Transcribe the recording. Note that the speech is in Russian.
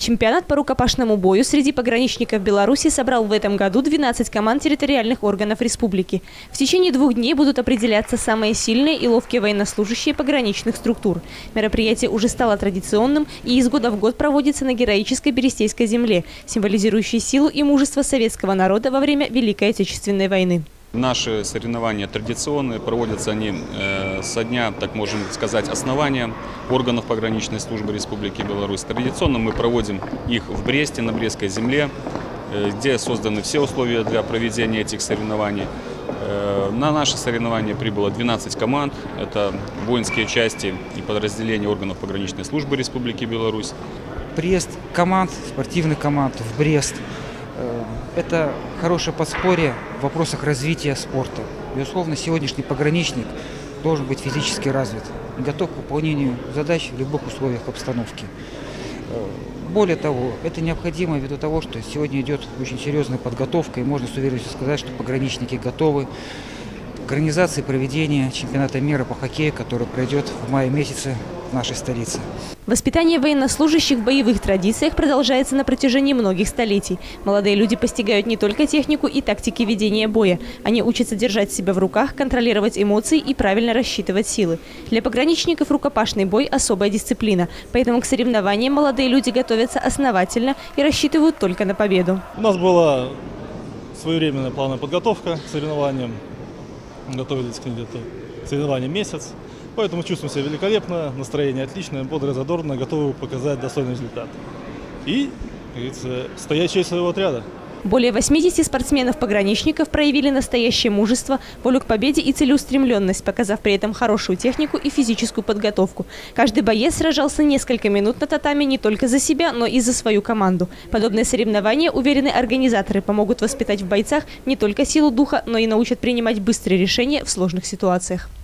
Чемпионат по рукопашному бою среди пограничников Беларуси собрал в этом году 12 команд территориальных органов республики. В течение 2 дней будут определяться самые сильные и ловкие военнослужащие пограничных структур. Мероприятие уже стало традиционным и из года в год проводится на героической Берестейской земле, символизирующей силу и мужество советского народа во время Великой Отечественной войны. Наши соревнования традиционные, проводятся они со дня, так можем сказать, основания органов пограничной службы Республики Беларусь. Традиционно мы проводим их в Бресте, на Брестской земле, где созданы все условия для проведения этих соревнований. На наши соревнования прибыло 12 команд. Это воинские части и подразделения органов пограничной службы Республики Беларусь. Приезд команд, спортивных команд в Брест – это хорошее подспорье в вопросах развития спорта. Безусловно, сегодняшний пограничник должен быть физически развит, готов к выполнению задач в любых условиях обстановки. Более того, это необходимо ввиду того, что сегодня идет очень серьезная подготовка, и можно с уверенностью сказать, что пограничники готовы к организации проведения чемпионата мира по хоккею, который пройдет в мае месяце в нашей столице. Воспитание военнослужащих в боевых традициях продолжается на протяжении многих столетий. Молодые люди постигают не только технику и тактики ведения боя. Они учатся держать себя в руках, контролировать эмоции и правильно рассчитывать силы. Для пограничников рукопашный бой – особая дисциплина. Поэтому к соревнованиям молодые люди готовятся основательно и рассчитывают только на победу. У нас была своевременная плановая подготовка к соревнованиям. Готовились к соревнованиям месяц. Поэтому чувствуем себя великолепно, настроение отличное, бодрое, задорно, готовы показать достойный результат. И, как говорится, стоять в честь своего отряда. Более 80 спортсменов-пограничников проявили настоящее мужество, волю к победе и целеустремленность, показав при этом хорошую технику и физическую подготовку. Каждый боец сражался несколько минут на татами не только за себя, но и за свою команду. Подобные соревнования, уверены организаторы, помогут воспитать в бойцах не только силу духа, но и научат принимать быстрые решения в сложных ситуациях.